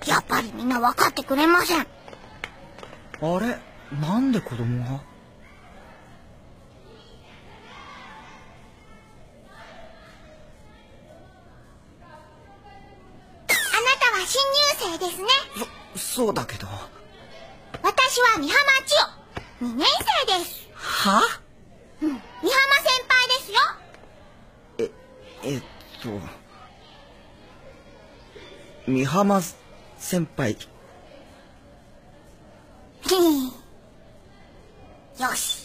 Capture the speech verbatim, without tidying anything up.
やっぱりみんな分かってくれません。 あれ、なんで子供が？あなたは新入生ですね。 そ、そうだけど。 私は美浜千代、にねん生です。 は？ うん、美浜先輩ですよ。 え、えっと美浜先輩。 よし。